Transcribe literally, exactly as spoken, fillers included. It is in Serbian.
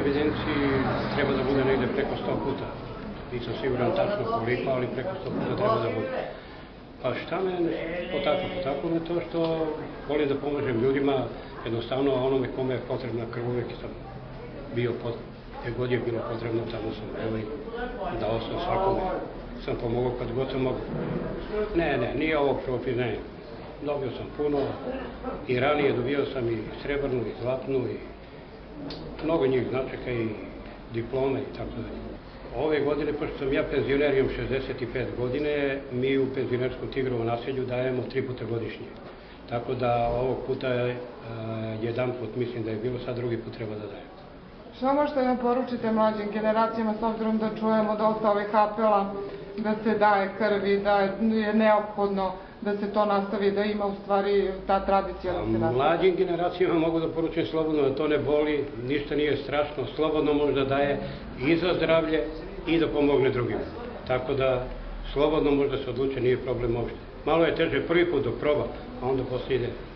evidenciji treba da bude negde preko sto puta. Nisam siguran tačno koliko, ali preko sto puta treba da bude. Pa šta me potaklo? Potaklo me to što volim da pomažem ljudima, jednostavno onome kome je potrebna krv, uvijek sam bio potrebno. Gde god je bilo potrebno, tamo sam bio i dao sam svakome. Sam pomogao kad god sam mogu. Ne, ne, nije ovo profil, ne. Dobio sam puno i ranije dobio sam i srebrnu i zlatnu i mnogo njih značaka i diplome i tako dalje. Ove godine, pošto sam ja penzioner, imam šezdeset pet godine, mi u penzionerskom Tigrovom naselju dajemo tri puta godišnje. Tako da ovog puta je jedan put, mislim da je bilo, sad drugi put treba da dajem. Što možete da poručite mlađim generacijama, s obzirom da čujemo dosta ovih apela da se daje krvi, da je neophodno da se to nastavi, da ima u stvari ta tradicija da se nastavi? Mlađim generacijama mogu da poručujem slobodno da to ne boli, ništa nije strašno, slobodno može da daje i za zdravlje i da pomogne drugima. Tako da slobodno može da se odluče, nije problem uopšte. Malo je teže prvi put dok proba, a onda posle ide.